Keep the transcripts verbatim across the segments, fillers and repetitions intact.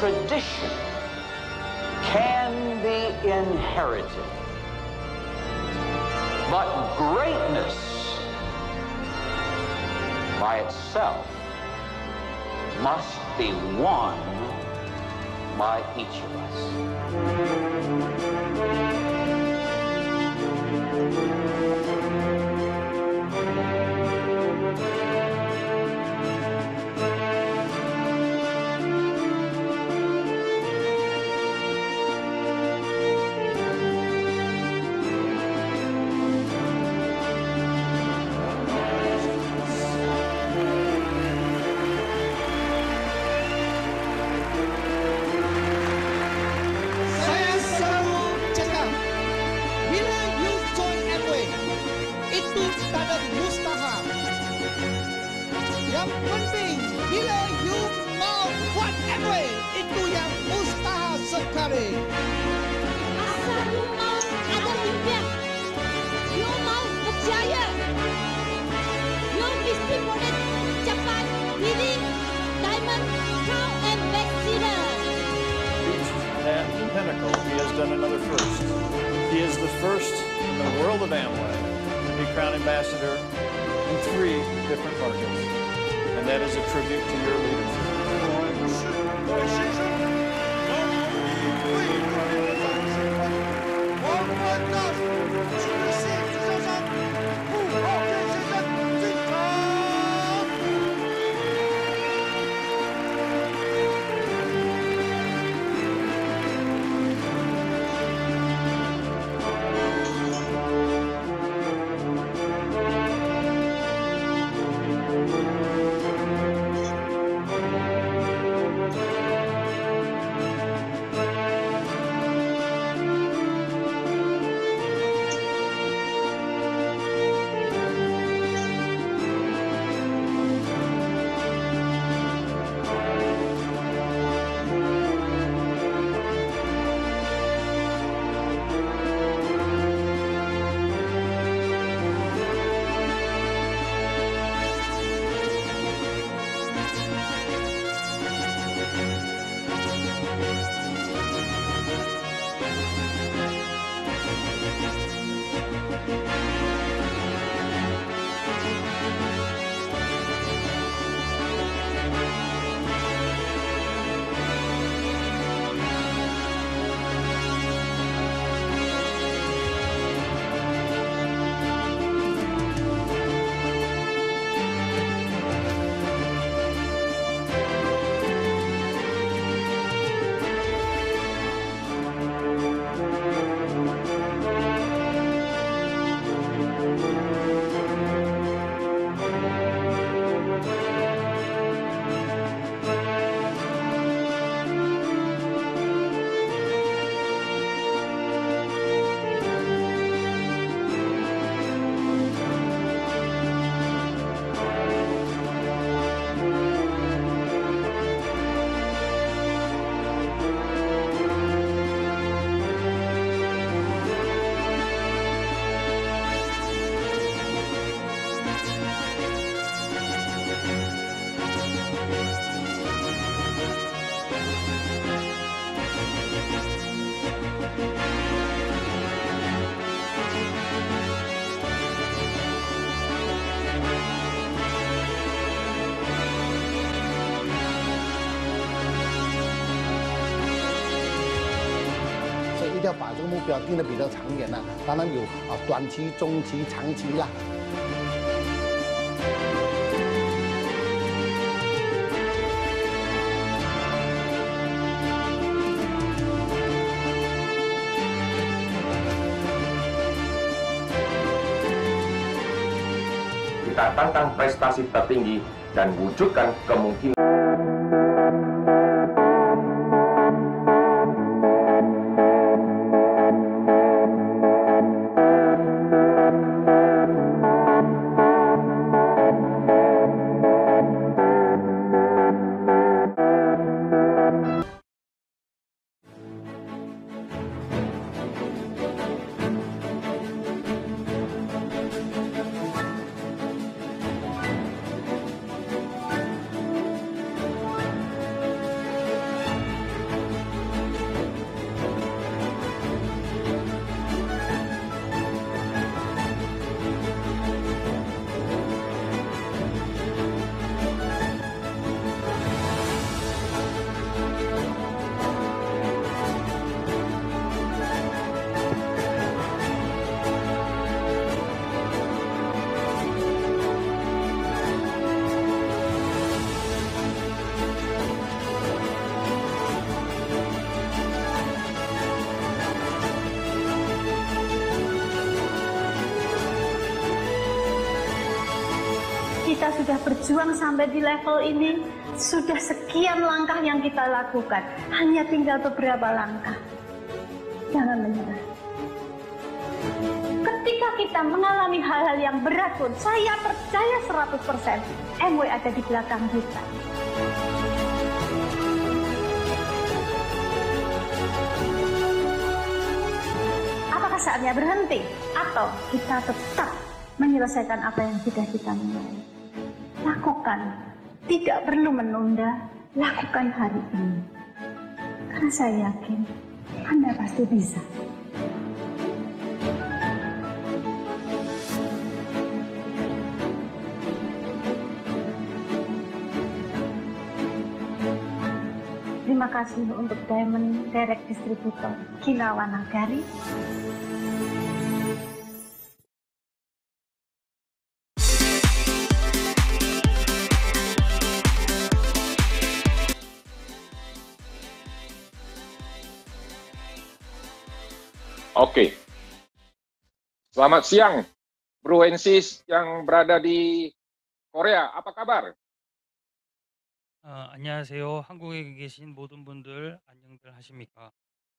tradition can be inherited, but greatness by itself must be won by each of us. Yang penting bila you mau buat M W itu yang mustahil sekali. Asal you mau ada impian, you mau berjaya, you mesti boleh capai diri Diamond Crown Ambassador. Reached that pinnacle, he has done another first. He is the first in the world of Amway to be Crown Ambassador in three different markets. And that is a tribute to your leadership. 所以一定要把这个目标定得比较长远呐、啊，当然有啊短期、中期、长期啦。 Kita tantang prestasi tertinggi dan wujudkan kemungkinan. kita sudah berjuang sampai di level ini, sudah sekian langkah yang kita lakukan. Hanya tinggal beberapa langkah. Jangan menyerah. Ketika kita mengalami hal-hal yang berat pun, saya percaya seratus persen M W ada di belakang kita. Apakah saatnya berhenti? Atau kita tetap menyelesaikan apa yang sudah kita mulai? Lakukan. Tidak perlu menunda. Lakukan hari ini. Karena saya yakin Anda pasti bisa. Terima kasih untuk Diamond Direct Distributor Kinawa Nagari. Oke. Selamat siang, Bro and Sis yang berada di Korea. Apa kabar? 어, 안녕하세요. 한국에 계신 모든 분들 안녕들 하십니까?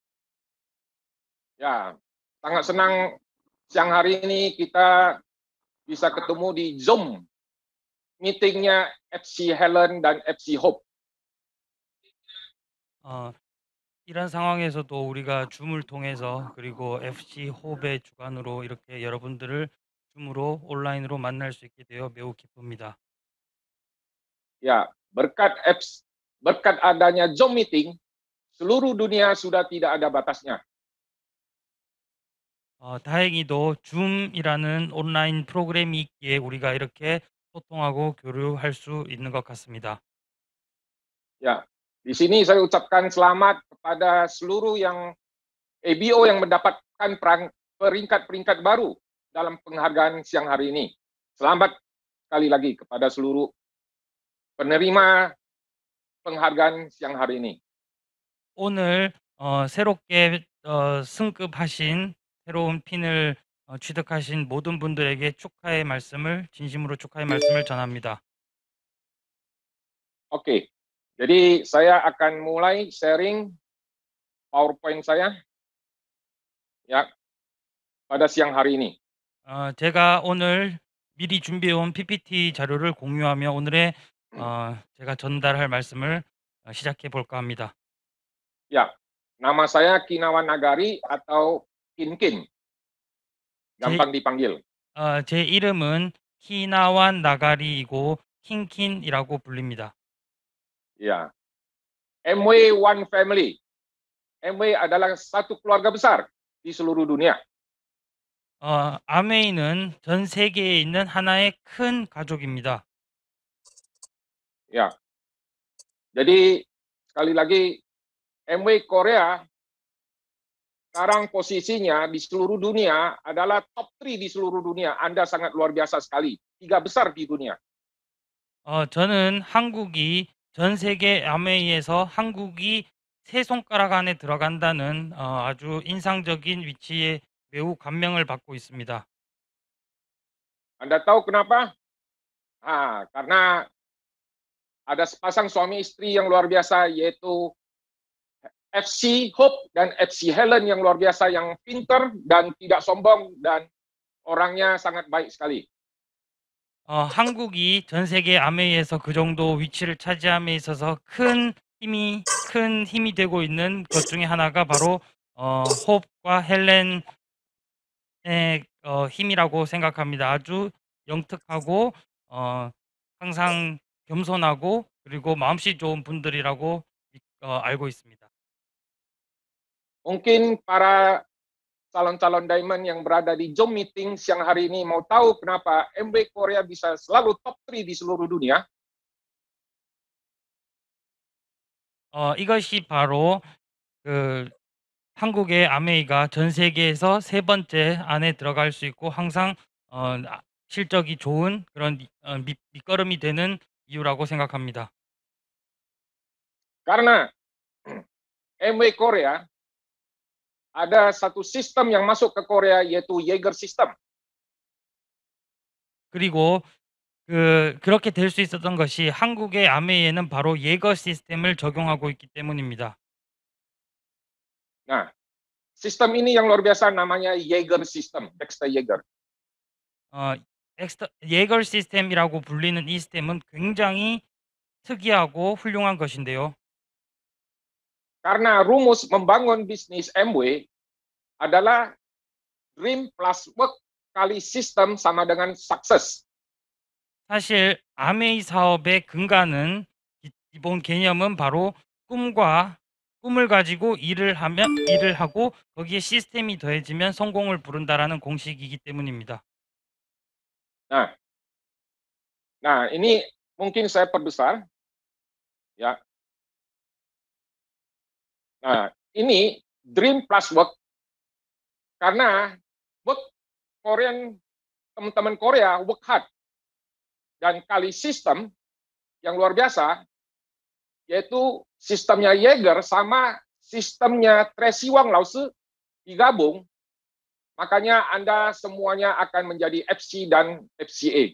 Ya, sangat senang siang hari ini kita bisa ketemu di Zoom meetingnya F C Helen dan F C Hope. 어, 이런 상황에서도 우리가 줌을 통해서 그리고 에프씨 호흡의 주관으로 이렇게 여러분들을 줌으로 온라인으로 만날 수 있게 되어 매우 기쁩니다. Ya, berkat apps, berkat adanya Zoom meeting, seluruh dunia sudah tidak ada batasnya. 어, 다행히도 줌이라는 온라인 프로그램이 있기에 우리가 이렇게 소통하고 교류할 수 있는 것 같습니다. Ya, di sini saya ucapkan selamat kepada seluruh yang A B O yang mendapatkan peringkat-peringkat baru dalam penghargaan siang hari ini. Selamat sekali lagi kepada seluruh penerima penghargaan siang hari ini. 오늘 어, 새롭게 어, 승급하신 새로운 핀을 어, 취득하신 모든 분들에게 축하의 말씀을 진심으로 축하의 말씀을 전합니다. Oke, jadi saya akan mulai sharing PowerPoint saya ya pada siang hari ini. 어, 제가 오늘 미리 준비해온 피피티 자료를 공유하며 오늘의 어, 제가 전달할 말씀을 어, 시작해 볼까 합니다. Ya, nama saya Kinawa Nagari atau Kinkin. Gampang dipanggil. 어, 제 이름은 키나완 나가리이고 킨킨이라고 불립니다. Ya, M W One Family. M W adalah satu keluarga besar di seluruh dunia. 어, 아메이는 전 세계에 있는 하나의 큰 가족입니다. Ya, jadi sekali lagi M W Korea sekarang posisinya di seluruh dunia adalah top tiga di seluruh dunia. Anda sangat luar biasa sekali. Tiga besar di dunia. 어, 저는 한국이 전 세계 아메이에서 한국이 세 손가락 안에 들어간다는 어, 아주 인상적인 위치에 매우 감명을 받고 있습니다. Anda tahu kenapa? Ah, karena ada sepasang suami istri yang luar biasa, yaitu F C Hope dan F C Helen yang luar biasa, yang pintar dan tidak sombong dan orangnya sangat baik sekali. 어, 한국이 전 세계 아메이에서 그 정도 위치를 차지함에 있어서 큰 힘이 큰 힘이 되고 있는 것 중에 하나가 바로 어, 홉과 헬렌의 어, 힘이라고 생각합니다. 아주 영특하고 어, 항상 겸손하고 그리고 마음씨 좋은 분들이라고 어, 알고 있습니다. Mungkin para calon-calon diamond yang berada di Zoom meeting siang hari ini mau tahu kenapa M W Korea bisa selalu top tiga di seluruh dunia? 어, 이것이 바로 그 한국의 아메이가 전 세계에서 세 번째 안에 들어갈 수 있고 항상 어, 실적이 좋은 그런 어, 밑, 밑거름이 되는 이유라고 생각합니다. Karena M W Korea ada satu sistem yang masuk ke Korea, yaitu Jaeger system. 그리고 그 그 그렇게 될 수 있었던 것이 한국의 아메이에는 바로 예거 시스템을 적용하고 있기 때문입니다. Nah, sistem ini yang luar biasa namanya Jaeger system, Dexter Jaeger. 어 엑스터 예거 시스템이라고 불리는 이 시스템은 굉장히 특이하고 훌륭한 것인데요. Karena rumus membangun bisnis Amway adalah dream plus work kali system sama dengan sukses. 사실 아메이 사업의 근간은 기 기본 개념은 바로 꿈과 꿈을 가지고 일을 하면 일을 하고 거기에 시스템이 더해지면 성공을 부른다라는 공식이기 때문입니다. Nah. Nah, ini mungkin saya perbesar. Ya. Nah, ini dream plus work. Karena work Korean teman-teman Korea work hard. Dan kali sistem yang luar biasa yaitu sistemnya Jaeger sama sistemnya Tracy Wang Lause digabung, makanya Anda semuanya akan menjadi F C dan F C A.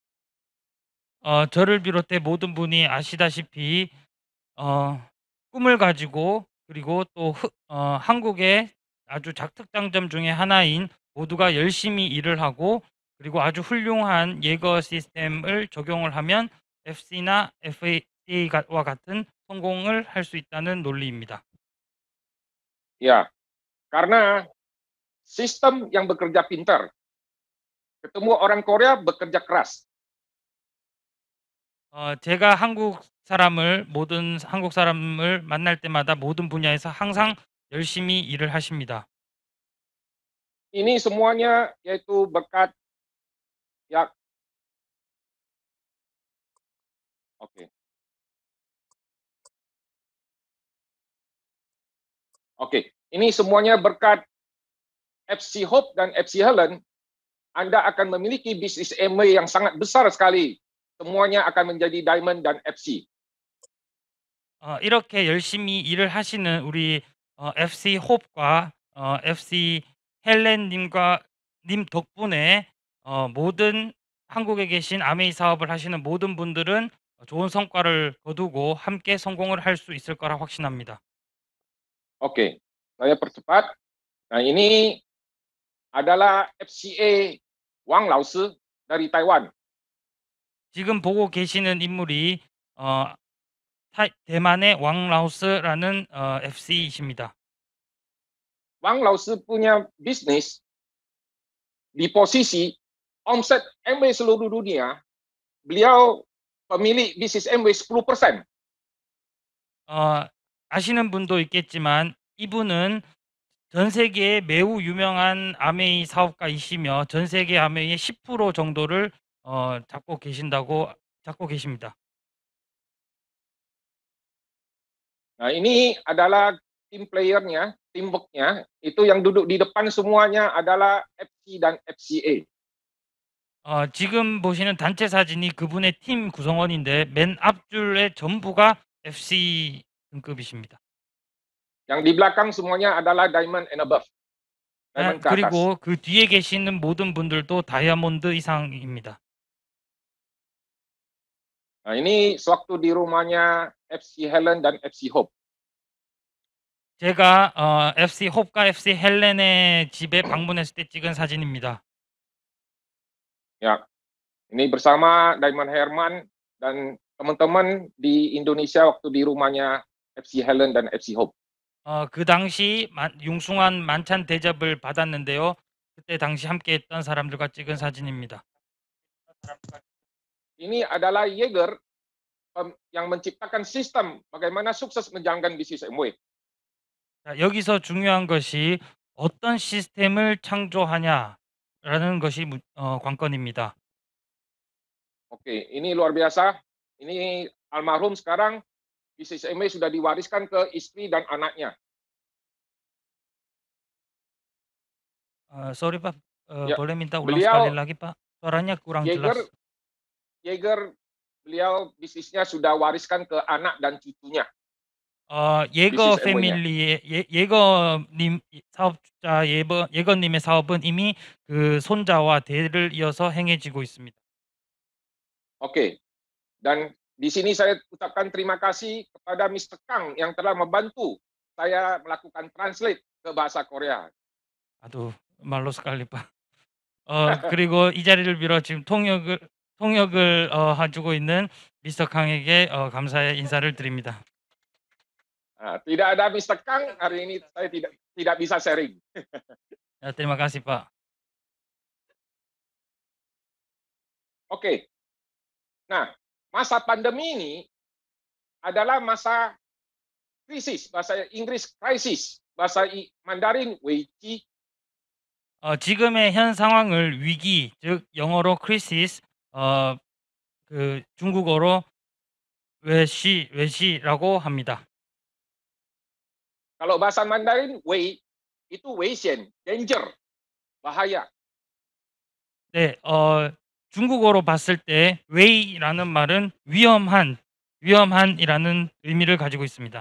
어 저를 비롯해 모든 분이 아시다시피 어 꿈을 가지고 그리고 또 흐 어 한국의 아주 작특장점 중에 하나인 모두가 열심히 일을 하고 그리고 아주 훌륭한 예거 시스템을 적용을 하면 에프씨나 에프에이와 같은 성공을 할 수 있다는 논리입니다. Ya, karena sistem yang bekerja pintar, ketemu orang Korea bekerja keras. 어 제가 한국 사람을 모든 한국 사람을 만날 때마다 모든 분야에서 항상 열심히 일을 하십니다. Ini semuanya yaitu berkat ya. Oke. Oke, ini semuanya berkat F C Hope dan F C Helen, Anda akan memiliki bisnis Amway yang sangat besar sekali. semuanya akan menjadi Diamond dan F C. 어, 이렇게 열심히 일을 하시는 우리 어, 에프씨 홉과 어, 에프씨 헬렌님과 님 덕분에 어, 모든 한국에 계신 아메이 사업을 하시는 모든 분들은 좋은 성과를 거두고 함께 성공을 할 수 있을 거라 확신합니다. Oke, saya percepat. Nah, ini adalah F C A Wang Lause dari Taiwan. 지금 보고 계시는 인물이 어, 타, 대만의 왕라우스라는 어, 에프씨이십니다. Wang Lause punya bisnis di posisi omset Amway seluruh dunia, beliau pemilik bisnis Amway sepuluh persen. 어, 아시는 분도 있겠지만 이분은 전 세계에 매우 유명한 아메이 사업가이시며 전 세계 아메이의 십 퍼센트 정도를 어, 잡고 계신다고 잡고 계십니다. Nah, ini adalah tim playernya, teamworknya, itu yang duduk di depan semuanya adalah F C dan F C A. 어, 지금 보시는 단체 사진이 그분의 팀 구성원인데 맨 앞줄에 전부가 에프씨 등급이십니다. Yang di belakang semuanya adalah Diamond and above. 아, Diamond ke atas. 그리고 그 뒤에 계시는 모든 분들도 다이아몬드 이상입니다. Nah, ini sewaktu di rumahnya F C Helen dan F C Hope. 제가 어, 에프씨 홉과 에프씨 헬렌의 집에 방문했을 때 찍은 사진입니다. Ya, ini bersama Diamond Herman dan teman-teman di Indonesia waktu di rumahnya F C Helen dan F C Hope. 어, 그 당시 만, 융숭한 만찬 대접을 받았는데요. 그때 당시 함께했던 사람들과 찍은 사진입니다. Ini adalah Jaeger yang menciptakan sistem bagaimana sukses menjalankan bisnis Amway. 자, 여기서 중요한 것이 어떤 시스템을 창조하냐라는 것이 어, 관건입니다. Oke, ini luar biasa. Ini almarhum sekarang bisnis Amway sudah diwariskan ke istri dan anaknya. Uh, sorry Pak, uh, Ya, boleh minta ulang beliau, sekali lagi Pak? Suaranya kurang Jaeger, jelas. Jaeger, beliau bisnisnya sudah wariskan ke anak dan cucunya. 어, 예거 패밀리의 예, 예거님 사업자 예거 예거님의 사업은 이미 그 손자와 대를 이어서 행해지고 있습니다. Okey. Dan di sini saya ucapkan terima kasih kepada mister Kang yang telah membantu saya melakukan translate ke bahasa Korea. 아주 말로 스칼리파. 어 그리고 이 자리를 빌어 지금 통역을 통역을 어 해주고 있는 미스터 캉에게 어 감사의 인사를 드립니다. Ah, tidak ada mister Kang, hari ini saya tidak tidak bisa sharing. 야, terima kasih Pak. Oke. Nah, masa pandemi ini adalah masa krisis, bahasa Inggris crisis, bahasa I- Mandarin 위기. 어 지금의 현 상황을 위기, 즉 영어로 crisis, 어 그 중국어로 외시 외시라고 합니다. Kalau bahasa Mandarin wei itu 危险, danger, bahaya. 네, 어 중국어로 봤을 때 웨이라는 말은 위험한, 위험한이라는 의미를 가지고 있습니다.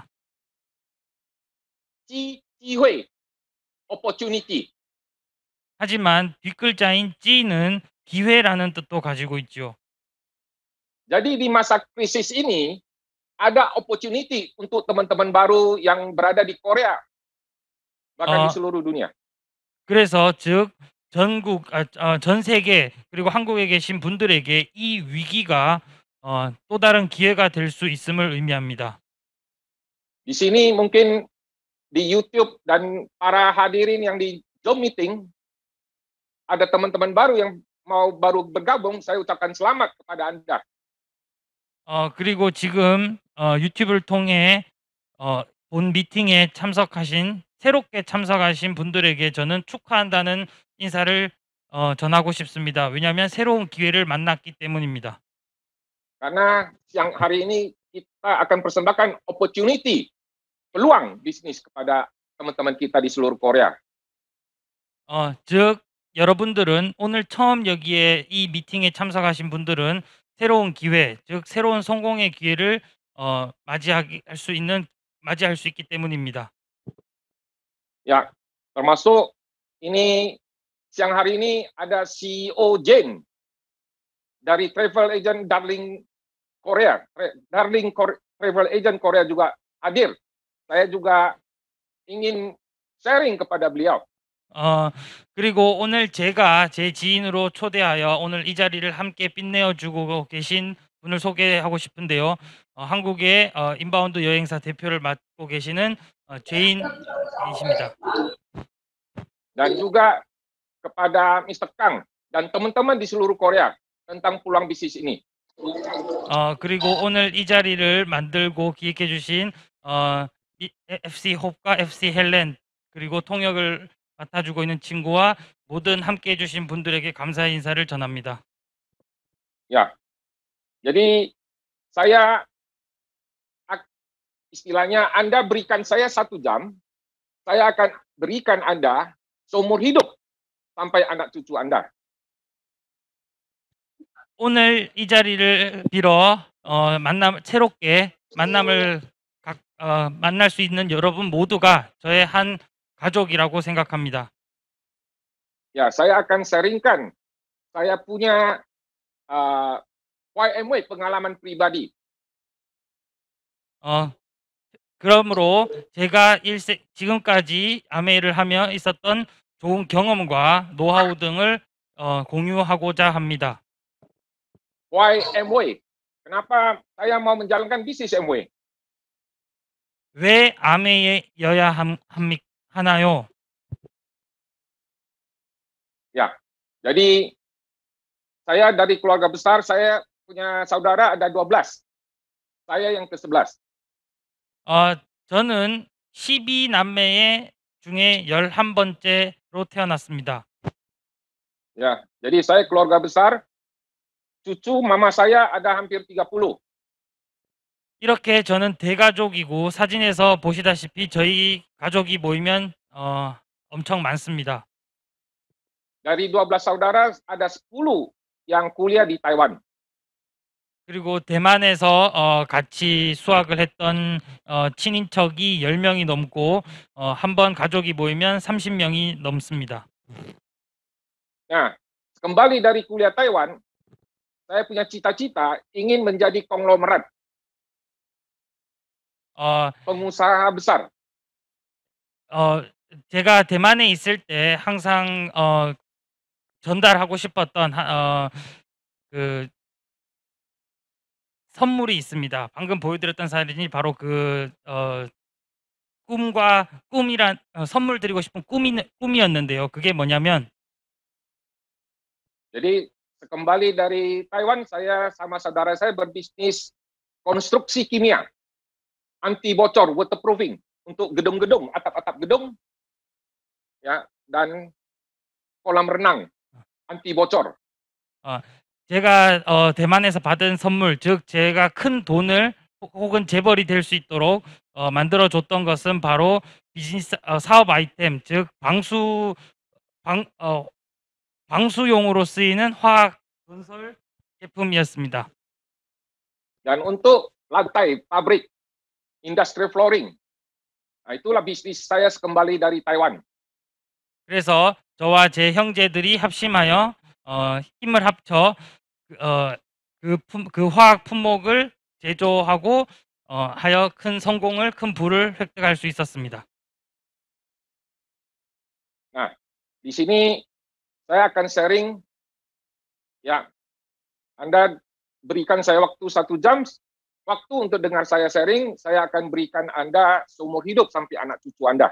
지, 기회, opportunity. 하지만 뒷글자인 찌는 기회라는 뜻도 가지고 있죠. Jadi di masa krisis ini ada opportunity untuk teman-teman baru yang berada di Korea, bahkan 어, di seluruh dunia. 그래서 즉 전국, 아, 어, 전 세계 그리고 한국에 계신 분들에게 이 위기가 어, 또 다른 기회가 될 수 있음을 의미합니다. Di sini mungkin di YouTube dan para hadirin yang di Zoom meeting, ada teman-teman baru yang mau baru bergabung, saya ucapkan selamat kepada Anda. 어, 그리고 지금 어, 유튜브를 통해 어, 본 미팅에 참석하신, 새롭게 참석하신 분들에게 저는 축하한다는 인사를 어, 전하고 싶습니다. 왜냐하면 새로운 기회를 만났기 때문입니다. Karena siang hari ini kita akan persembahkan opportunity, peluang bisnis kepada teman-teman kita di seluruh Korea. 어, 즉 여러분들은 오늘 처음 여기에 이 미팅에 참석하신 분들은 새로운 기회, 즉 새로운 성공의 기회를 어, 맞이할 수 있는 맞이할 수 있기 때문입니다. Ya, termasuk ini siang hari ini ada C E O Jane dari travel agent Darling Korea, Darling Kor- Travel Agent Korea juga hadir. Saya juga ingin sharing kepada beliau. 어, 그리고 오늘 제가 제 지인으로 초대하여 오늘 이 자리를 함께 빛내어 주고 계신 분을 소개하고 싶은데요. 어, 한국의 어, 인바운드 여행사 대표를 맡고 계시는 어, 제인이십니다. Dan juga kepada mister Kang dan teman-teman di seluruh Korea tentang peluang bisnis ini. 어, 그리고 오늘 이 자리를 만들고 기획해 주신 어, 이- 에프씨 홉과 에프씨 헬렌, 그리고 통역을 맡아주고 있는 친구와 모든 함께 해주신 분들에게 감사의 인사를 전합니다. Ya, jadi saya ak- istilahnya Anda berikan saya satu jam, saya akan berikan Anda seumur hidup sampai anak cucu Anda. 오늘 이 자리를 빌어 어, 만남 새롭게 만남을 각, 어, 만날 수 있는 여러분 모두가 저의 한 가족이라고 생각합니다. Ya, saya akan sharingkan saya punya uh, Y M W pengalaman pribadi. 어, 그러므로 제가 일세, 지금까지 아메이를 하며 있었던 좋은 경험과 노하우 등을 어, 공유하고자 합니다. Y M W. Kenapa saya mau menjalankan bisnis M W? 왜 아메이여야 함, 합니, 하나요? Ya, jadi saya dari keluarga besar, saya punya saudara ada dua belas. Saya yang ke sebelas. 어, 저는 십이 남매 중에 열한 번째로 태어났습니다. Ya, jadi saya keluarga besar. Cucu mama saya ada hampir tiga puluh. 이렇게 저는 대가족이고 사진에서 보시다시피 저희 가족이 모이면 어, 엄청 많습니다. Dari dua belas saudara ada sepuluh yang kuliah di Taiwan. 그리고 대만에서 어, 같이 수학을 했던 어, 친인척이 열 명이 넘고 어, 한 번 가족이 모이면 삼십 명이 넘습니다. Nah, kembali dari kuliah Taiwan, saya punya cita-cita ingin menjadi konglomerat, 어, pengusaha besar. 어, 제가 대만에 있을 때 항상 어, 전달하고 싶었던 하, 어, 그 선물이 있습니다. 방금 보여드렸던 사진이 바로 그 어, 꿈과 꿈이란 어, 선물 드리고 싶은 꿈이, 꿈이었는데요. 그게 뭐냐면 Jadi kembali dari Taiwan, saya sama saudara saya berbisnis konstruksi kimia, anti bocor, waterproofing untuk gedung-gedung, atap-atap gedung, ya, dan kolam renang anti bocor. 어, 제가 어, 대만에서 받은 선물, 즉 제가 큰 돈을 혹은 재벌이 될 수 있도록 어, 만들어줬던 것은 바로 비즈니스 어, 사업 아이템, 즉 방수 방, 어, 방수용으로 쓰이는 화학 건설 제품이었습니다. Dan untuk lantai pabrik, industrial flooring, nah, itulah bisnis saya kembali dari Taiwan. 그래서 저와 제 형제들이 합심하여 어, 힘을 합쳐 어, 그, 품, 그 화학 품목을 제조하고 어, 하여 큰 성공을, 큰 부를 획득할 수 있었습니다. Nah, di sini saya akan sharing, ya, Anda berikan saya waktu satu jam, waktu untuk dengar saya sharing, saya akan berikan Anda seumur hidup sampai anak cucu Anda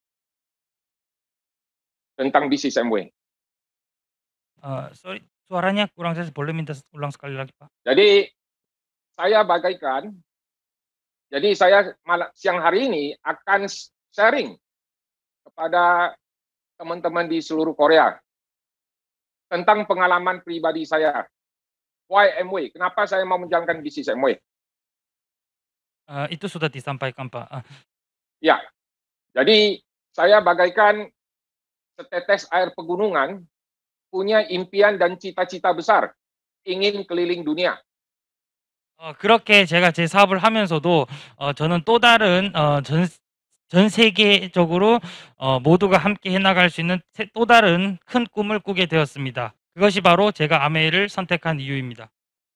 tentang bisnis M W. Uh, sorry, suaranya kurang jelas, boleh minta ulang sekali lagi, Pak? Jadi saya bagaikan, jadi saya malam siang hari ini akan sharing kepada teman-teman di seluruh Korea tentang pengalaman pribadi saya. Why M W? Kenapa saya mau menjalankan bisnis M W? Uh, itu sudah disampaikan, Pak. Uh. Ya, jadi saya bagaikan setetes air pegunungan, punya impian dan cita-cita besar, ingin keliling dunia. 어, 그렇게 제가 제 사업을 하면서도 어, 저는 또 다른 어, 전, 전 세계적으로 어, 모두가 함께 해나갈 수 있는 세, 또 다른 큰 꿈을 꾸게 되었습니다. 그것이 바로 제가 아메이를 선택한 이유입니다.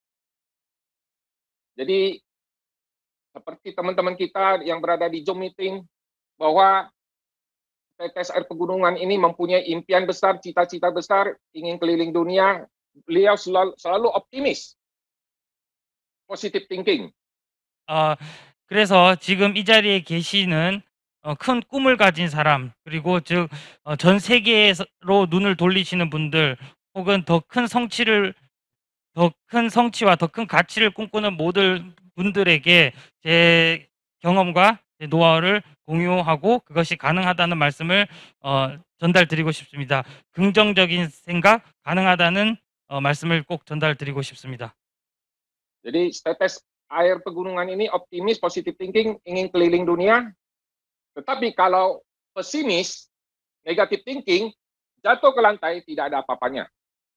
Jadi seperti teman-teman kita yang berada di Zoom meeting, bahwa tetes air pegunungan ini mempunyai impian besar, cita-cita besar, ingin keliling dunia. Beliau selalu, selalu optimis, positive thinking. 어, 그래서 지금 이 자리에 계시는 어, 큰 꿈을 가진 사람, 그리고 즉 어, 전 세계로 눈을 돌리시는 분들, 혹은 더 큰 성취를 더 큰 성취와 더 큰 가치를 꿈꾸는 모든 분들에게 제 경험과 제 노하우를 공유하고 그것이 가능하다는 말씀을 어, 전달드리고 싶습니다. 긍정적인 생각, 가능하다는 어, 말씀을 꼭 전달드리고 싶습니다. Jadi tetes air pegunungan ini optimis, positive thinking, ingin keliling dunia. Tetapi kalau pesimis, negative thinking, jatuh ke lantai, tidak ada apa-apanya.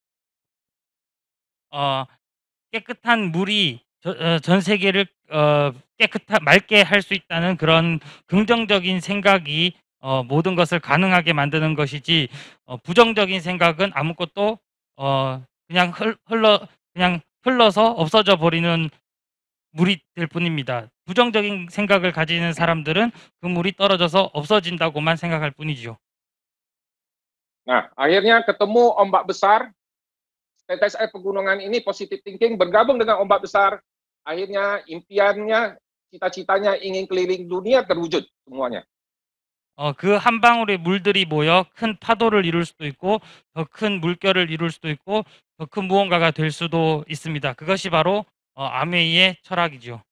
어, 깨끗한 물이 저, 어, 전 세계를 어, 깨끗하 맑게 할 수 있다는 그런 긍정적인 생각이 어, 모든 것을 가능하게 만드는 것이지 어, 부정적인 생각은 아무것도 어, 그냥 흘, 흘러 그냥 흘러서 없어져 버리는 물이 될 뿐입니다. 부정적인 생각을 가지는 사람들은 그 물이 떨어져서 없어진다고만 생각할 뿐이죠. Nah, akhirnya ketemu ombak besar, tetes air pegunungan ini positive thinking bergabung dengan ombak besar, akhirnya impiannya, cita-citanya ingin keliling dunia terwujud semuanya. 어, 그 한 방울의 물들이 모여 큰 파도를 이룰 수도 있고 더 큰 물결을 이룰 수도 있고 더 큰 무언가가 될 수도 있습니다. 그것이 바로 어, 아메이의 철학이죠.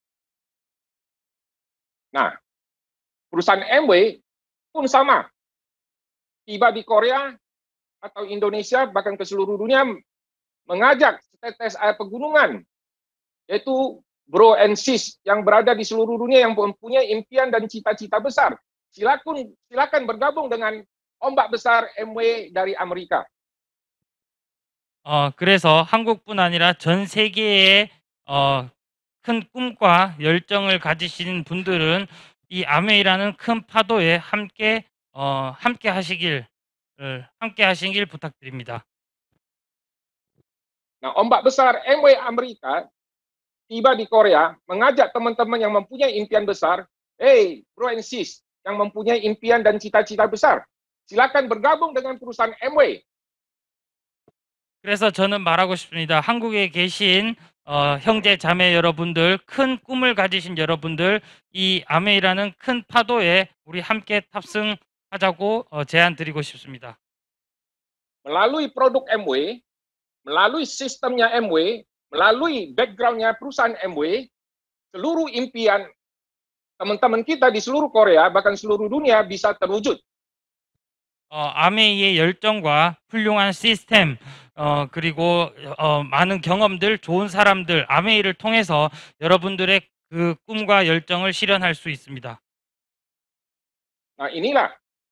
Nah, perusahaan M W pun sama. Tiba di Korea atau Indonesia, bahkan ke seluruh dunia, mengajak setetes air pegunungan, yaitu bro and sis yang berada di seluruh dunia yang mempunyai impian dan cita-cita besar. Silakan, silakan bergabung dengan ombak besar M W dari Amerika. 어, 그래서 한국뿐 아니라 전 세계의 어, 큰 꿈과 열정을 가지신 분들은 이 아메이라는 큰 파도에 함께 어, 함께 하시길 함께 하시길 부탁드립니다. Nah, ombak besar M W Amerika tiba di Korea, mengajak teman-teman yang mempunyai impian besar, hey, bro and sis, yang mempunyai impian dan cita-cita besar, silakan bergabung dengan perusahaan M W. 그래서 저는 말하고 싶습니다. 한국에 계신 어, 형제 자매 여러분들, 큰 꿈을 가지신 여러분들, 이 아메이라는 큰 파도에 우리 함께 탑승하자고 어, 제안 드리고 싶습니다. Melalui produk M W, melalui sistemnya M W, melalui backgroundnya perusahaan M W, seluruh impian teman-teman kita di seluruh Korea, bahkan seluruh dunia bisa terwujud. 어, 아메이의 열정과 훌륭한 시스템, 어, 그리고 어, 많은 경험들, 좋은 사람들, 아메이를 통해서 여러분들의 그 꿈과 열정을 실현할 수 있습니다. Nah, inilah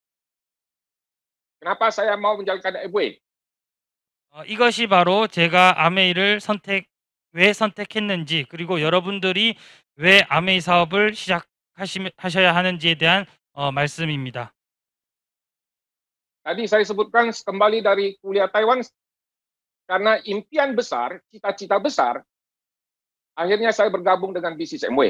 kenapa saya mau menjalankan M W. 어, 이것이 바로 제가 아메이를 선택, 왜 선택했는지, 그리고 여러분들이 왜 아메이 사업을 시작하셔야 하는지에 대한 어, 말씀입니다. Tadi saya sebutkan kembali dari kuliah Taiwan, karena impian besar, cita-cita besar, akhirnya saya bergabung dengan bisnis M W.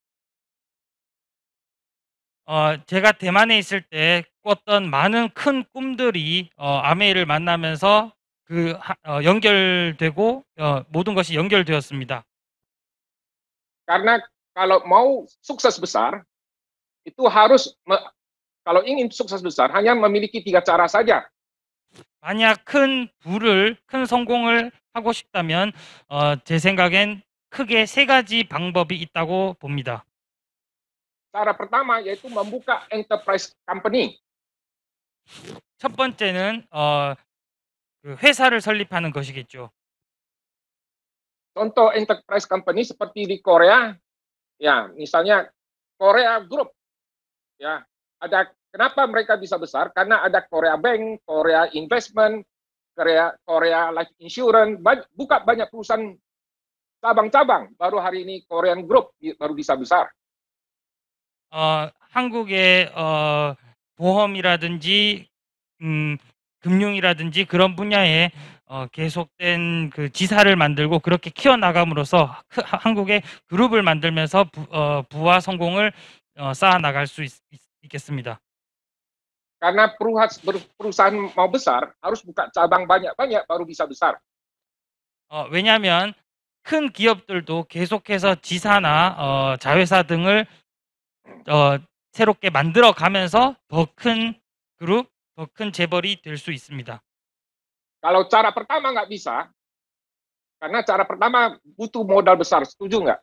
어, 제가 대만에 있을 때 꿨던 많은 큰 꿈들이 어, 아메이를 만나면서 그 하, 어, 연결되고 어, 모든 것이 연결되었습니다. Karena kalau mau sukses besar, itu harus me, kalau ingin sukses besar hanya memiliki tiga cara saja. 만약 큰 부를, 큰 성공을 하고 싶다면 어, 제 생각엔 크게 세 가지 방법이 있다고 봅니다. Cara pertama yaitu membuka enterprise company. 첫 번째는 어, 그 회사를 설립하는 것이겠죠. Contoh enterprise company seperti di Korea, ya misalnya Korea Group, ya ada kenapa mereka bisa besar? Karena ada Korea Bank, Korea Investment, Korea Korea Life Insurance, banyak, buka banyak perusahaan cabang-cabang. Baru hari ini Korean Group baru bisa besar. 어, 한국의 어, 보험이라든지 음, 금융이라든지 그런 분야에 어, 계속된 그 지사를 만들고 그렇게 키워나감으로써 크, 한국의 그룹을 만들면서 부, 어, 부와 성공을 어, 쌓아 나갈 수 있, 있, 있겠습니다. Karena perusahaan mau besar harus buka cabang banyak-banyak baru bisa besar. 어, 왜냐하면 큰 기업들도 계속해서 지사나 어, 자회사 등을 어, 새롭게 만들어 가면서 더 큰 그룹, 더 큰 재벌이 될 수 있습니다. Kalau cara pertama nggak bisa, karena cara pertama butuh modal besar, setuju nggak?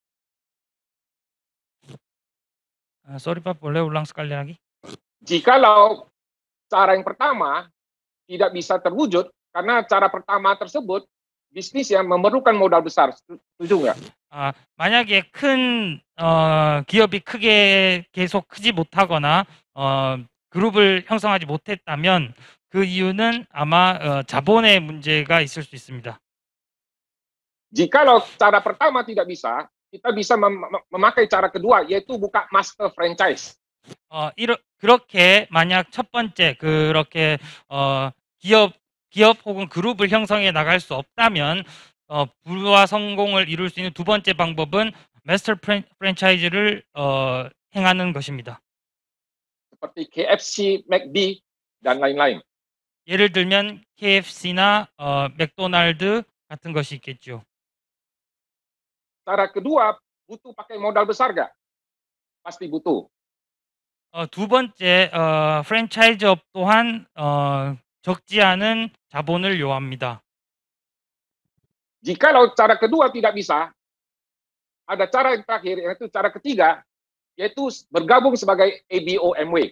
아, sorry Pak, boleh ulang sekali lagi? Jikalau cara yang pertama tidak bisa terwujud, karena cara pertama tersebut bisnis yang memerlukan modal besar, setuju nggak? 아, 만약에 큰 어, 기업이 크게 계속 크지 못하거나 어, 그룹을 형성하지 못했다면 그 이유는 아마 어, 자본의 문제가 있을 수 있습니다. Jikalau cara pertama tidak bisa, kita bisa mem memakai cara kedua, yaitu buka master franchise. 어, 이러, 그렇게 만약 첫 번째 그렇게 어, 기업 기업 혹은 그룹을 형성해 나갈 수 없다면 어, 부와 성공을 이룰 수 있는 두 번째 방법은 마스터 프랜차이즈를 어, 행하는 것입니다. Seperti K F C, McD, dan lain-lain. 예를 들면 케이에프씨나 어, 맥도날드 같은 것이 있겠죠. Cara kedua, butuh pakai modal besar nggak? Pasti butuh. 어, 두 번째 어, 프랜차이즈업 또한 어, 적지 않은 자본을 요합니다. Jikalau cara kedua tidak bisa, ada cara yang terakhir, yaitu cara ketiga, yaitu bergabung sebagai A B O M W.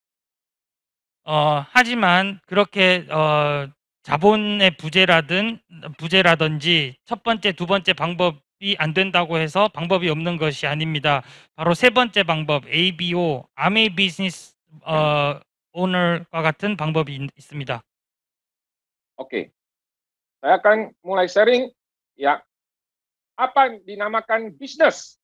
어, 하지만 그렇게 어, 자본의 부재라든 부재라든지 첫 번째, 두 번째 방법이 안 된다고 해서 방법이 없는 것이 아닙니다. 바로 세 번째 방법 A B O, 아메이 비즈니스 어, 오너과 같은 방법이 있, 있습니다. Oke, saya akan mulai sharing. Ya, apa dinamakan bisnis?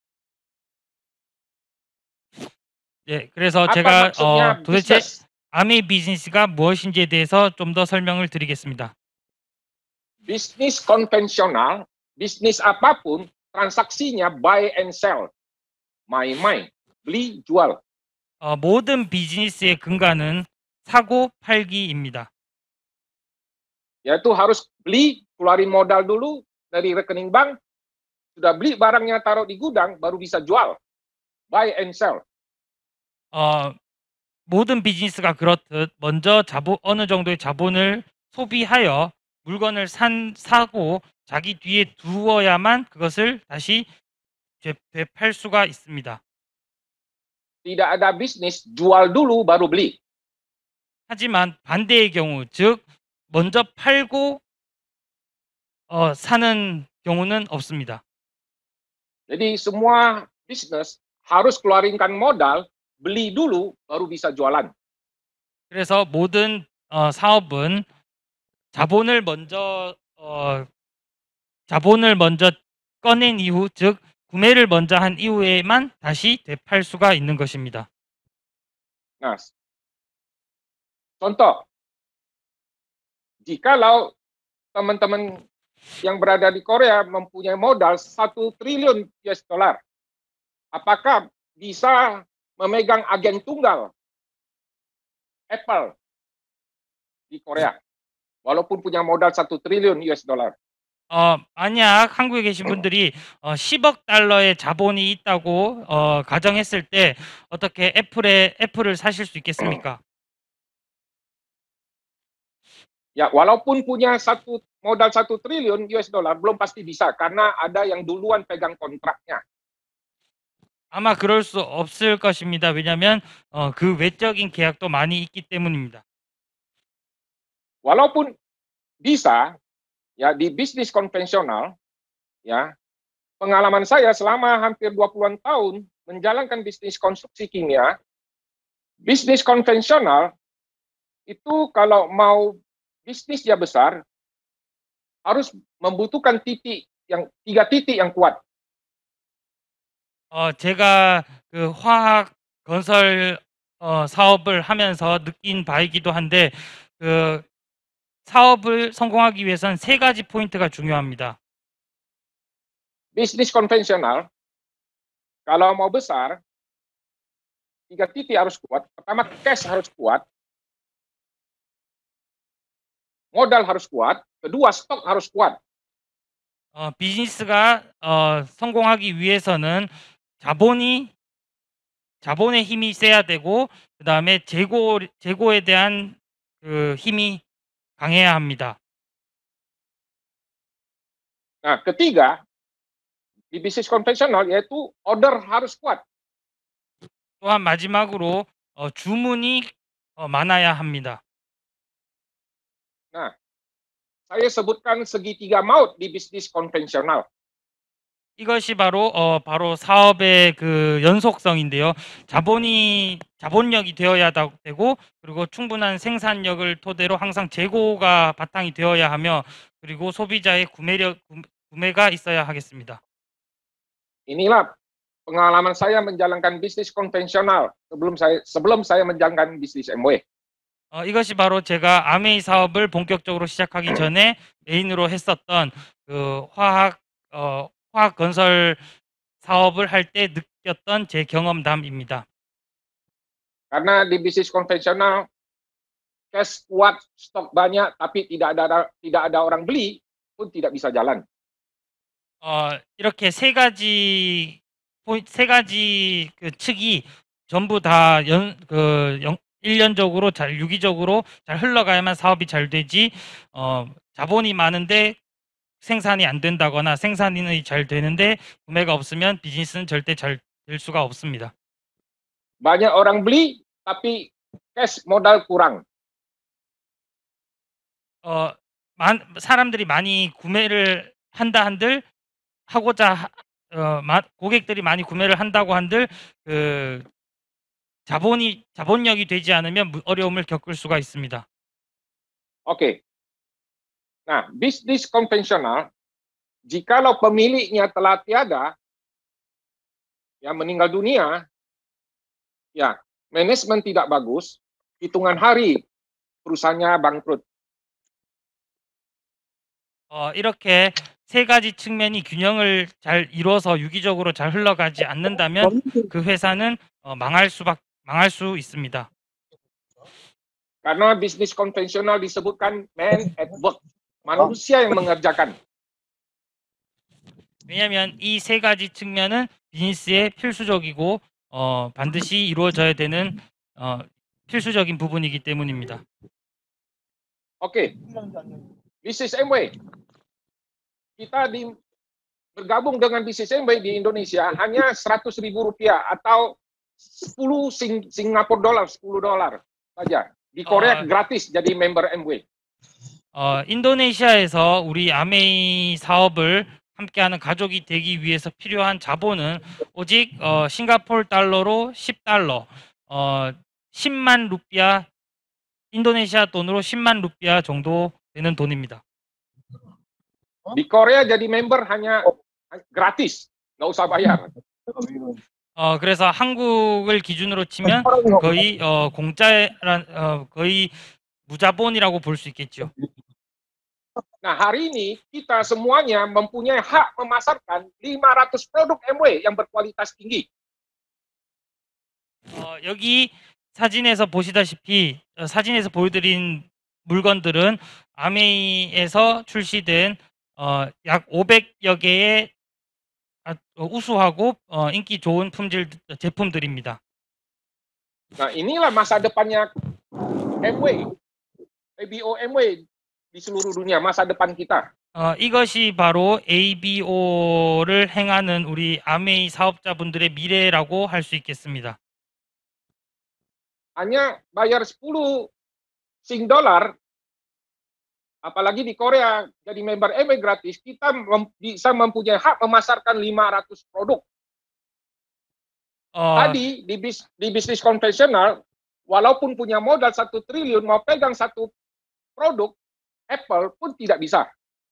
네, 그래서 Apa 제가 maksudnya 어, 도대체 bisnis? 아메이 비즈니스가 무엇인지에 대해서 좀 더 설명을 드리겠습니다. bisnis konvensional, bisnis apapun, transaksinya buy and sell. 마이-마이, beli, jual. 어, 모든 비즈니스의 근간은 사고 팔기입니다. Yaitu harus beli, keluarin modal dulu dari rekening bank, sudah beli barangnya taruh di gudang, baru bisa jual. Buy and sell. 어, 모든 비즈니스가 그렇듯 먼저 자본 어느 정도의 자본을 소비하여 물건을 산 사고 자기 뒤에 두어야만 그것을 다시 되, 되팔 수가 있습니다. Tidak ada bisnis jual dulu baru beli. 하지만 반대의 경우, 즉 먼저 팔고 어, 사는 경우는 없습니다. Jadi semua bisnis harus keluarinkan modal, beli dulu baru bisa jualan. 그래서 모든 어, 사업은 자본을 먼저 어, 자본을 먼저 꺼낸 이후, 즉 구매를 먼저 한 이후에만 다시 되팔 수가 있는 것입니다. Nah, contoh, jikalau teman-teman yang berada di Korea mempunyai modal satu triliun U S dollar, apakah bisa memegang agen tunggal Apple di Korea, walaupun punya modal satu triliun U S dollar? 어, 만약 한국에 계신 분들이 어, 십억 달러의 자본이 있다고 어, 가정했을 때 어떻게 애플의 애플을 사실 수 있겠습니까? Ya, walaupun punya satu modal satu triliun U S dollar, belum pasti bisa karena ada yang duluan pegang kontraknya. 아마 그럴 수 없을 것입니다. 왜냐하면 어, 그 외적인 계약도 많이 있기 때문입니다. Walaupun bisa, ya di bisnis konvensional, ya pengalaman saya selama hampir dua puluhan tahun menjalankan bisnis konstruksi kimia, bisnis konvensional itu kalau mau bisnisnya besar harus membutuhkan titik yang tiga titik yang kuat. 어, 제가 그 화학 건설 어, 사업을 하면서 느낀 바이기도 한데 그 사업을 성공하기 위해선 세 가지 포인트가 중요합니다. Bisnis konvensional kalau mau besar tiga titik harus kuat. Pertama, cash harus kuat. modal harus kuat. kedua, stok harus kuat. 어, 비즈니스가 어, 성공하기 위해서는 자본이 자본의 힘이 세야 되고 그 다음에 재고 재고에 대한 그 힘이 강해야 합니다. Nah, ketiga, di bisnis konvensional yaitu order harus kuat. 또한 마지막으로 어, 주문이 어, 많아야 합니다. Nah, saya sebutkan segitiga maut di bisnis konvensional. 이것이 바로 어, 바로 사업의 그 연속성인데요. 자본이 자본력이 되어야 되고 그리고 충분한 생산력을 토대로 항상 재고가 바탕이 되어야 하며 그리고 소비자의 구매력 구매가 있어야 하겠습니다. Inilah pengalaman saya menjalankan bisnis konvensional sebelum saya sebelum saya menjalankan bisnis M W. 어, 이것이 바로 제가 아메이 사업을 본격적으로 시작하기 전에 메인으로 했었던 그 화학 어, 화학 건설 사업을 할 때 느꼈던 제 경험담입니다. Karena di bisnis konvensional cash kuat, stok banyak, tapi tidak ada tidak ada orang beli pun tidak bisa jalan. 어, 이렇게 세 가지 포인- 세 가지 그 측이 전부 다 연 그 일련적으로 잘 유기적으로 잘 흘러가야만 사업이 잘 되지. 어, 자본이 많은데 생산이 안 된다거나 생산이 잘 되는데 구매가 없으면 비즈니스는 절대 잘 될 수가 없습니다. Banyak orang beli, tapi cash modal kurang. 어, 만, 사람들이 많이 구매를 한다 한들 하고자 하- 어, 마, 고객들이 많이 구매를 한다고 한들 그 자본이 자본력이 되지 않으면 무- 어려움을 겪을 수가 있습니다. Oke. Nah, bisnis konvensional, jikalau pemiliknya telah tiada, ya meninggal dunia, ya manajemen tidak bagus, hitungan hari perusahaannya bangkrut. 어, 이렇게 세 가지 측면이 균형을 잘 이루어서 유기적으로 잘 흘러가지 않는다면 그 회사는 어, 망할 수밖 망할 수 있습니다. Karena bisnis konvensional disebutkan man at work, manusia yang mengerjakan. 왜냐하면 이 세 가지 측면은 비즈니스의 필수적이고 어, 반드시 이루어져야 되는 어, 필수적인 부분이기 때문입니다. Oke, bisnis Amway. Kita di bergabung dengan bisnis Amway di Indonesia hanya seratus ribu rupiah atau sepuluh Sing Singapura dolar, sepuluh dolar saja. Di Korea 어, gratis jadi member Amway. 어, 인도네시아에서 우리 아메이 사업을 함께하는 가족이 되기 위해서 필요한 자본은 오직 어, 싱가포르 달러로 십 달러, 어, 십만 루피아, 인도네시아 돈으로 십만 루피아 정도 되는 돈입니다. Di Korea jadi member hanya gratis, nggak usah bayar. 어, 그래서 한국을 기준으로 치면 거의 어, 공짜란 어, 거의 무자본이라고 볼 수 있겠죠. Nah, hari ini kita semuanya mempunyai hak memasarkan lima ratus produk Amway yang berkualitas tinggi. 어, 여기 사진에서 보시다시피 어, 사진에서 보여드린 물건들은 아메이에서 출시된 어, 약 오백여 개의 아, 어, 우수하고 어, 인기 좋은 품질 제품들입니다. Nah, inilah masa depannya Amway, A B O Amway di seluruh dunia, masa depan kita. 어, 이것이 바로 에이비오를 행하는 우리 아메이 사업자분들의 미래라고 할 수 있겠습니다. Hanya bayar sepuluh Sing dolar, apalagi di Korea jadi member Amway gratis, kita mem bisa mempunyai hak memasarkan lima ratus produk. 어, Tadi di, bis di bisnis konvensional, walaupun punya modal satu triliun mau pegang satu produk, Apple pun tidak bisa.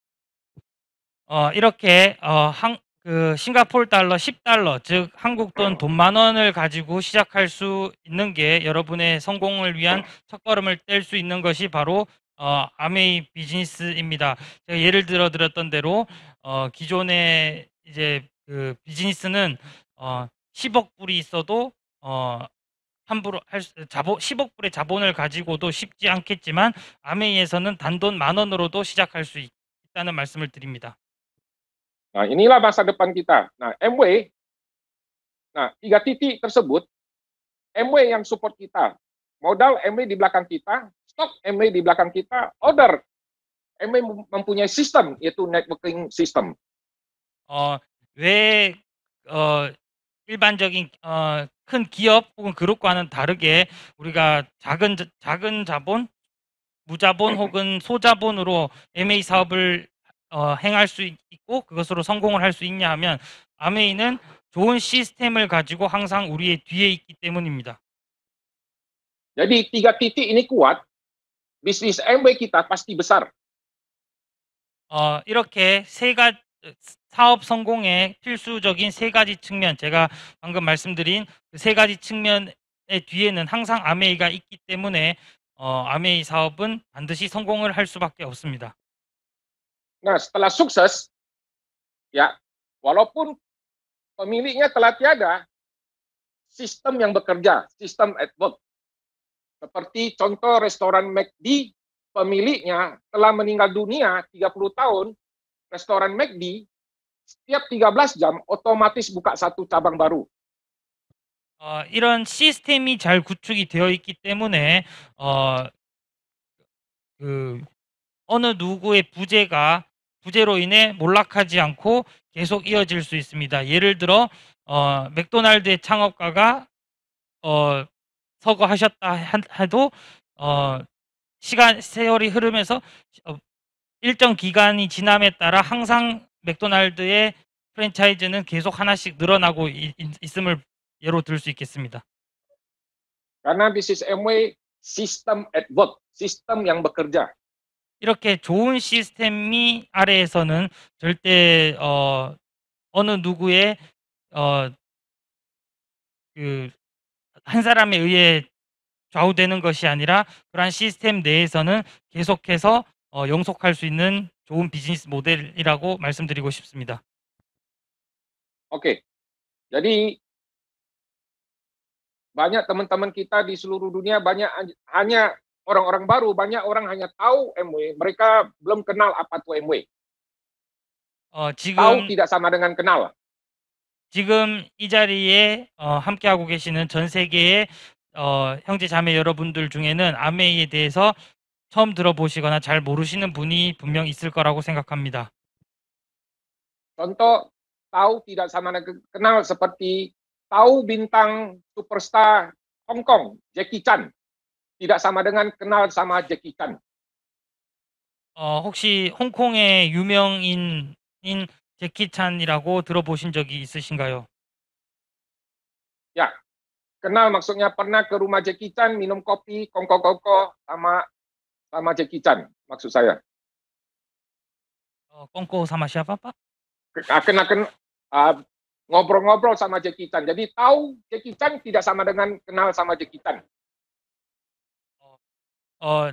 어, 이렇게 어, 한, 그 싱가포르 달러 십 달러, 즉 한국 돈 돈 만 원을 가지고 시작할 수 있는 게 여러분의 성공을 위한 첫걸음을 뗄 수 있는 것이 바로 어, 아메이 비즈니스입니다. 제가 예를 들어 드렸던 대로 어, 기존의 이제 그 비즈니스는 어, 십억 불이 있어도 어, 함부로 할 수, 자본 십억 불의 자본을 가지고도 쉽지 않겠지만 아메이에서는 단돈 만 원으로도 시작할 수 있, 있다는 말씀을 드립니다. Nah, inilah masa depan kita. Nah, Amway, nah tiga titik tersebut, Amway yang support kita. Modal Amway di belakang kita, stok Amway di belakang kita, order Amway mempunyai sistem, yaitu networking system. 어, 왜 어, 일반적인 어, 큰 기업 혹은 그룹과는 다르게 우리가 작은 작은 자본, 무자본 혹은 소자본으로 엠에이 사업을 어, 행할 수 있고 그것으로 성공을 할 수 있냐 하면 아메이는 좋은 시스템을 가지고 항상 우리의 뒤에 있기 때문입니다. Jadi tiga titik ini kuat, bisnis Amway kita pasti besar. 어, 이렇게 세 가지 사업 성공의 필수적인 세 가지 측면, 제가 방금 말씀드린 그 세 가지 측면의 뒤에는 항상 아메이가 있기 때문에 어, 아메이 사업은 반드시 성공을 할 수밖에 없습니다. Nah, setelah sukses, ya, walaupun pemiliknya telah tiada, sistem yang bekerja, sistem at work. Seperti contoh restoran McD, pemiliknya telah meninggal dunia tiga puluh tahun, restoran McD setiap tiga belas jam otomatis buka satu cabang baru. 어, 이런 시스템이 잘 구축이 되어 있기 때문에 어, 그 어느 누구의 부재가 부재로 인해 몰락하지 않고 계속 이어질 수 있습니다. 예를 들어 어, 맥도날드의 창업가가 어, 서거하셨다 해도 어, 시간 세월이 흐르면서 어, 일정 기간이 지남에 따라 항상 맥도날드의 프랜차이즈는 계속 하나씩 늘어나고 있, 있음을 예로 들 수 있겠습니다. Karena bisnis Amway sistem at work, sistem yang bekerja. 이렇게 좋은 시스템이 아래에서는 절대 어, 어느 누구의 어, 그 한 사람에 의해 좌우되는 것이 아니라 그러한 시스템 내에서는 계속해서 어, 영속할 수 있는 좋은 비즈니스 모델이라고 말씀드리고 싶습니다. Oke, jadi banyak teman-teman kita di seluruh dunia banyak hanya orang-orang baru, banyak orang hanya tahu M W, mereka belum kenal apa itu M W. 어, Tahu 지금 tidak sama dengan kenal. 지금 이 자리에 어, 함께하고 계시는 전 세계의 어, 형제 자매 여러분들 중에는 아메이에 대해서 처음 들어보시거나 잘 모르시는 분이 분명 있을 거라고 생각합니다. Contoh, tahu tidak sama dengan kenal seperti tahu bintang superstar Hong Kong, Jackie Chan. Tidak sama dengan kenal sama Jackie Chan. 어, 혹시 홍콩의 유명인인 제키 찬이라고 들어보신 적이 있으신가요? Ya, kenal maksudnya pernah ke rumah Jackie Chan minum kopi kongko-kongko sama sama Jackie Chan maksud saya. 어, 꽁꼬 사마시아 빠빠? Kena kena uh, ngobrol-ngobrol sama Jackie Chan. Jadi tahu Jackie Chan tidak sama dengan kenal sama Jackie Chan. 어,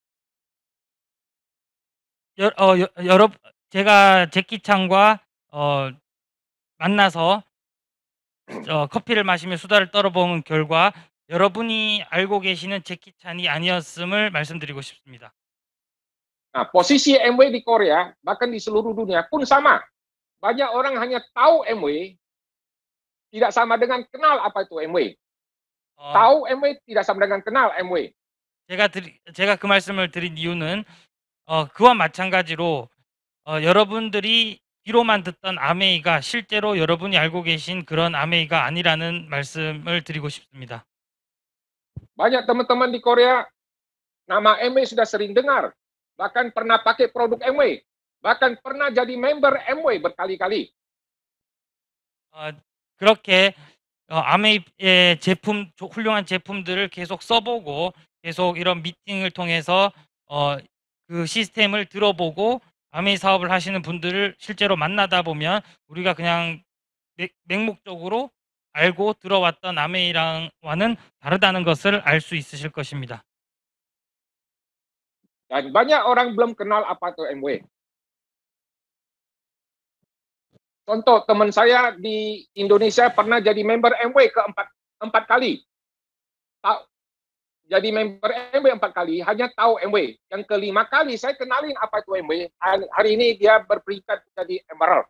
여, 어, 여, 여러 제가 제키 찬과 어, 만나서 어, 커피를 마시며 수다를 떨어본 결과 여러분이 알고 계시는 제키 찬이 아니었음을 말씀드리고 싶습니다. Nah, posisi M W di Korea bahkan di seluruh dunia pun sama. Banyak orang hanya tahu M W, tidak sama dengan kenal apa itu M W. 어, Tahu M W tidak sama dengan kenal M W. 제가 드리, 제가 그 말씀을 드린 이유는 어, 그와 마찬가지로 어, 여러분들이 귀로만 듣던 아메이가 실제로 여러분이 알고 계신 그런 아메이가 아니라는 말씀을 드리고 싶습니다. Banyak teman-teman di Korea nama M W sudah sering dengar, bahkan pernah pakai produk M W, bahkan pernah jadi member M W berkali-kali. 어, 그렇게 어, 아메이의 제품, 훌륭한 제품들을 계속 써보고 계속 이런 미팅을 통해서 어, 그 시스템을 들어보고 아메이 사업을 하시는 분들을 실제로 만나다 보면 우리가 그냥 맹, 맹목적으로 알고 들어왔던 아메이랑와는 다르다는 것을 알 수 있으실 것입니다. Dan banyak orang belum kenal apa itu M W. Contoh, teman saya di Indonesia pernah jadi member M W keempat empat kali. Tahu, jadi member M W empat kali, hanya tahu M W. Yang kelima kali saya kenalin apa itu M W. Hari ini dia berperingkat jadi Emerald.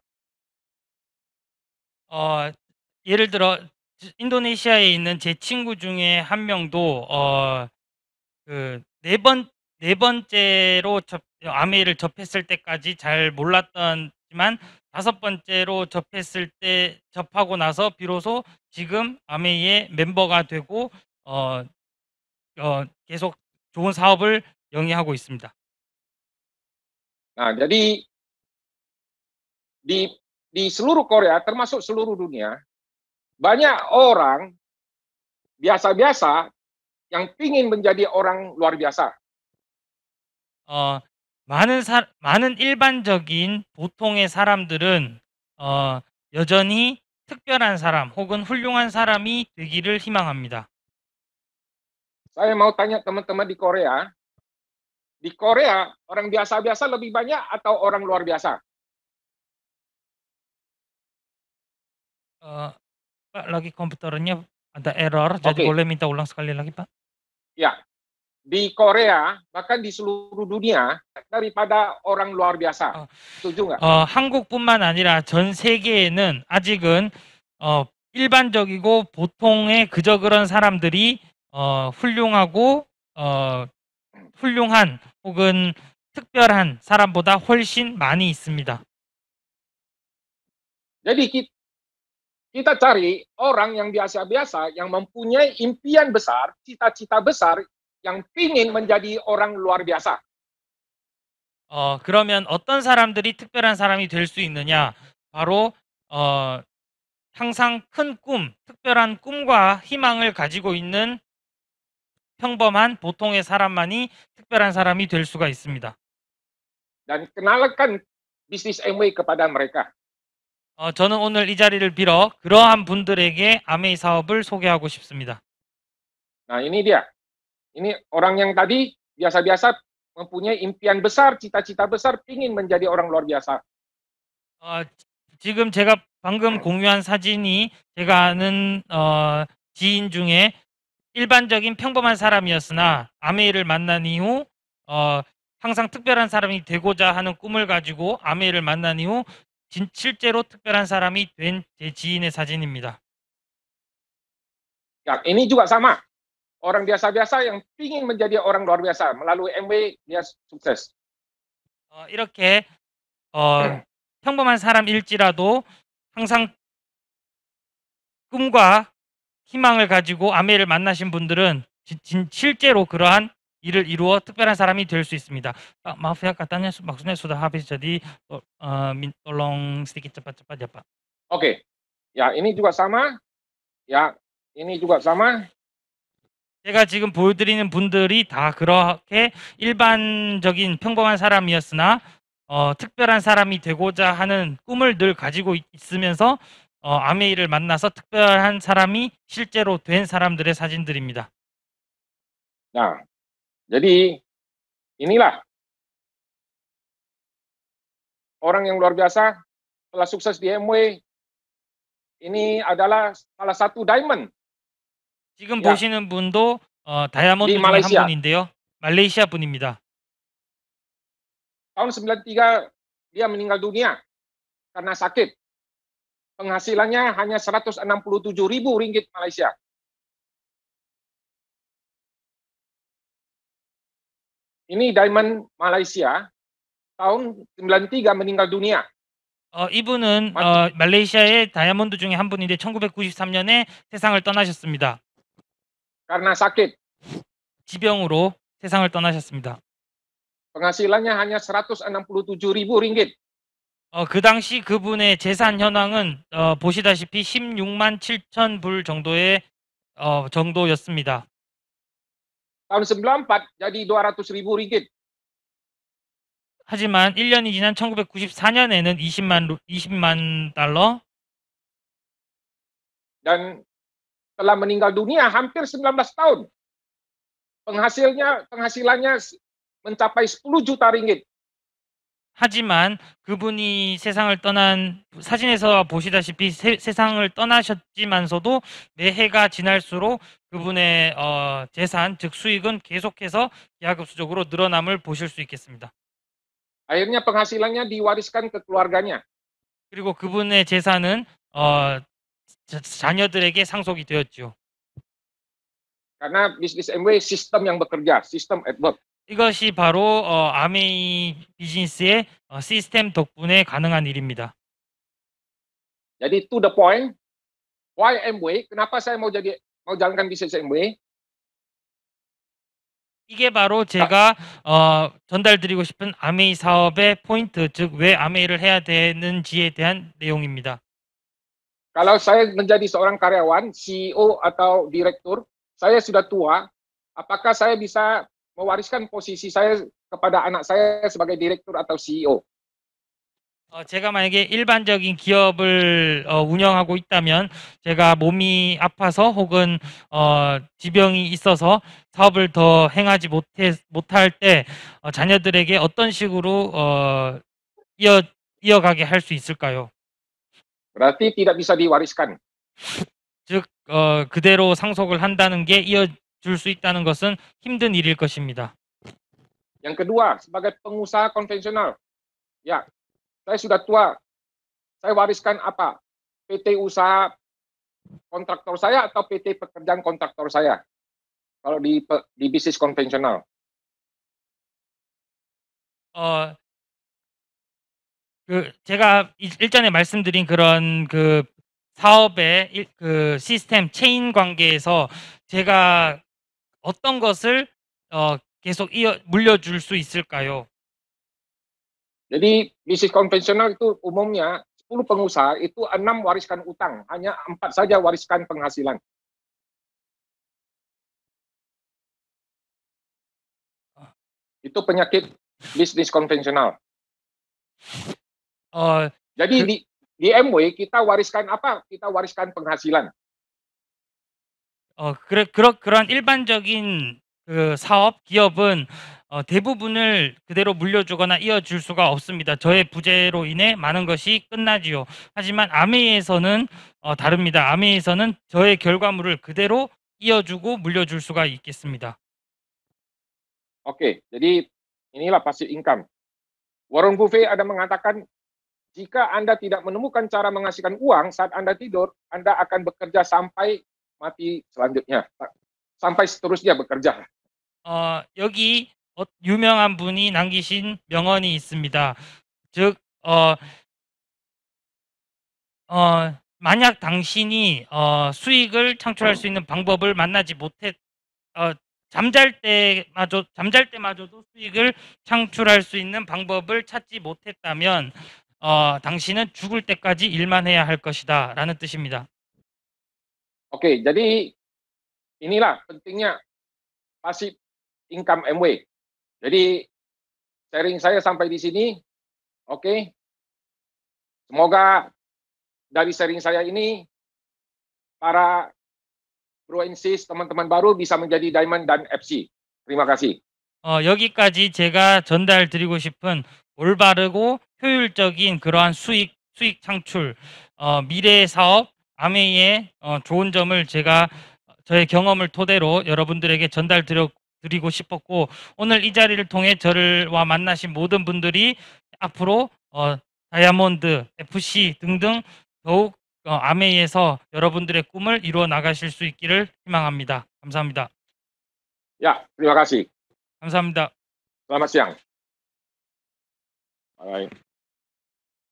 어, 예를 들어 인도네시아에 있는 제 친구 중에 한 명도 어, 그 네 번 네 번째로 접, 아메이를 접했을 때까지 잘 몰랐던지만 다섯 번째로 접했을 때 접하고 나서 비로소 지금 아메이의 멤버가 되고 어, 어, 계속 좋은 사업을 영위하고 있습니다. Nah, jadi di di seluruh Korea termasuk seluruh dunia banyak orang biasa-biasa yang ingin menjadi orang luar biasa. 어, 많은 사, 많은 일반적인 보통의 사람들은 어, 여전히 특별한 사람 혹은 훌륭한 사람이 되기를 희망합니다. Saya mau tanya teman-teman di Korea, di Korea orang biasa-biasa lebih banyak atau orang luar biasa? 어, Pak, lagi komputernya ada error, jadi Oke. boleh minta ulang sekali lagi, Pak? Ya, di Korea bahkan di seluruh dunia daripada orang luar biasa. 어, Setuju nggak? 어, 한국뿐만 아니라 전 세계에는 아직은 어, 일반적이고 보통의 그저 그런 사람들이 어, 훌륭하고 어, 훌륭한 혹은 특별한 사람보다 훨씬 많이 있습니다. Jadi ki- kita cari orang yang biasa-biasa yang mempunyai impian besar, cita-cita besar yang ingin menjadi orang luar biasa. 어, 그러면 어떤 사람들이 특별한 사람이 될 수 있느냐? 바로 어, 항상 큰 꿈, 특별한 꿈과 희망을 가지고 있는 평범한 보통의 사람만이 특별한 사람이 될 수가 있습니다. Dan kenalkan bisnis M W kepada mereka. 어, 저는 오늘 이 자리를 빌어 그러한 분들에게 아메이 사업을 소개하고 싶습니다. Nah ini dia. Ini orang yang tadi biasa-biasa mempunyai impian besar, cita-cita besar, ingin menjadi orang luar biasa. 어, 지금 제가 방금 공유한 사진이 제가 아는 어, 지인 중에 일반적인 평범한 사람이었으나 아메이를 만난 이후 어, 항상 특별한 사람이 되고자 하는 꿈을 가지고 아메이를 만난 이후 진, 실제로 특별한 사람이 된 제 지인의 사진입니다. Ya, ini juga sama. Orang biasa-biasa yang ingin menjadi orang luar biasa. Melalui M W dia sukses. 어, 이렇게 어, 평범한 사람일지라도 항상 꿈과 희망을 가지고 아메이를 만나신 분들은 지, 진, 실제로 그러한 일을 이루어 특별한 사람이 될 수 있습니다. Ah, maaf ya katanya maksudnya sudah habis jadi uh, tolong sedikit cepat-cepat ya Pak. Oke. Ya, ini juga sama. Ya, ini juga sama. 제가 지금 보여드리는 분들이 다 그렇게 일반적인 평범한 사람이었으나 어, 특별한 사람이 되고자 하는 꿈을 늘 가지고 있으면서 어, 아메이를 만나서 특별한 사람이 실제로 된 사람들의 사진들입니다. Nah, jadi inilah orang yang luar biasa telah sukses di M W. Ini adalah salah satu diamond. 지금 야. 보시는 분도 어, 다이아몬드 이 중에 한 말레이시아. 분인데요. 말레이시아 분입니다. Tahun sembilan tiga dia meninggal dunia karena sakit. Penghasilannya hanya seratus enam puluh tujuh ribu ringgit Malaysia. Ini diamond Malaysia tahun sembilan tiga meninggal dunia. 어, 이분은 맞- 어, 말레이시아의 다이아몬드 중에 한 분인데 천구백구십삼 년에 세상을 떠나셨습니다. Karena sakit. 지병으로 세상을 떠나셨습니다. Penghasilannya hanya seratus enam puluh tujuh ribu ringgit. 어, 그 당시 그분의 재산 현황은 어, 보시다시피 십육만 칠천 불 정도의 어, 정도였습니다. Tahun sembilan empat jadi dua ratus ribu ringgit. 하지만 일 년이 지난 천구백구십사 년에는 이십만, 루- 이십만 달러, Dan telah meninggal dunia hampir sembilan belas tahun. Penghasilnya penghasilannya mencapai sepuluh juta ringgit. 하지만 그분이 세상을 떠난 사진에서 보시다시피 세, 세상을 떠나셨지만서도 매해가 지날수록 그분의 어, 재산 즉 수익은 계속해서 기하급수적으로 늘어남을 보실 수 있겠습니다. Akhirnya penghasilannya diwariskan ke keluarganya. 그리고 그분의 재산은 어, 자, 자녀들에게 상속이 되었죠. Karena bisnis M W sistem yang bekerja, sistem at work. 이것이 바로 어, 아메이 비즈니스의 어, 시스템 덕분에 가능한 일입니다. Jadi to the point, why M W? Kenapa saya mau jadi mau jalankan bisnis M W? 이게 바로 제가 어, 전달드리고 싶은 아메이 사업의 포인트, 즉 왜 아메이를 해야 되는지에 대한 내용입니다. Kalau saya menjadi seorang karyawan, C E O atau direktur, saya sudah tua, apakah saya bisa mewariskan posisi saya kepada anak saya sebagai direktur atau C E O? 어, 제가 만약에 일반적인 기업을 어, 운영하고 있다면 제가 몸이 아파서 혹은 어, 지병이 있어서 사업을 더 행하지 못해, 못할 때 어, 자녀들에게 어떤 식으로 어, 이어, 이어가게 할 수 있을까요? Berarti tidak bisa diwariskan. 즉 어, 그대로 상속을 한다는 게 이어줄 수 있다는 것은 힘든 일일 것입니다. Yang kedua, sebagai pengusaha konvensional, ya, saya sudah tua, saya wariskan apa? P T usaha kontraktor saya atau P T pekerjaan kontraktor saya? Kalau di di bisnis konvensional. 어, 그 제가 일- 일전에 말씀드린 그런 그 사업의 일- 그 시스템 체인 관계에서 제가 어떤 것을 어, 계속 이어 물려줄 수 있을까요? Jadi bisnis konvensional itu umumnya sepuluh pengusaha itu enam wariskan utang, hanya empat saja wariskan penghasilan. Itu penyakit bisnis konvensional. 어, Jadi 그- di di M W kita wariskan apa? Kita wariskan penghasilan. 어, 그래, 그러, 그런 일반적인 그 사업, 기업은 어, 대부분을 그대로 물려주거나 이어줄 수가 없습니다. 저의 부재로 인해 많은 것이 끝나지요. 하지만 아메이에서는 어, 다릅니다. 아메이에서는 저의 결과물을 그대로 이어주고 물려줄 수가 있겠습니다. Oke, jadi inilah passive income. Warren Buffett ada mengatakan, jika Anda tidak menemukan cara menghasilkan uang saat Anda tidur, Anda akan bekerja sampai mati selanjutnya. sampai seterusnya bekerja. 어, 여기 어, 유명한 분이 남기신 명언이 있습니다. 즉, 어, 어, 만약 당신이 어, 수익을 창출할 수 있는 방법을 만나지 못했, 어, 잠잘 때마저 잠잘 때마저도 수익을 창출할 수 있는 방법을 찾지 못했다면, 어, 당신은 죽을 때까지 일만 해야 할 것이다라는 뜻입니다. Oke, jadi inilah pentingnya passive income M W. Jadi sharing saya sampai di sini. Oke. Semoga dari sharing saya ini para Bro and Sis, teman-teman baru bisa menjadi Diamond dan F C. terima kasih. 어, 여기까지 제가 전달 드리고 싶은 올바르고 효율적인 그러한 수익 수익 창출, 어, 미래의 사업 아메이의 어, 좋은 점을 제가 저의 경험을 토대로 여러분들에게 전달 드려, 드리고 싶었고, 오늘 이 자리를 통해 저를와 만나신 모든 분들이 앞으로 어, 다이아몬드, 에프 씨 등등 더욱 어, 아메이에서 여러분들의 꿈을 이루어 나가실 수 있기를 희망합니다. 감사합니다. Ya, terima kasih. 감사합니다. Selamat siang. Bye.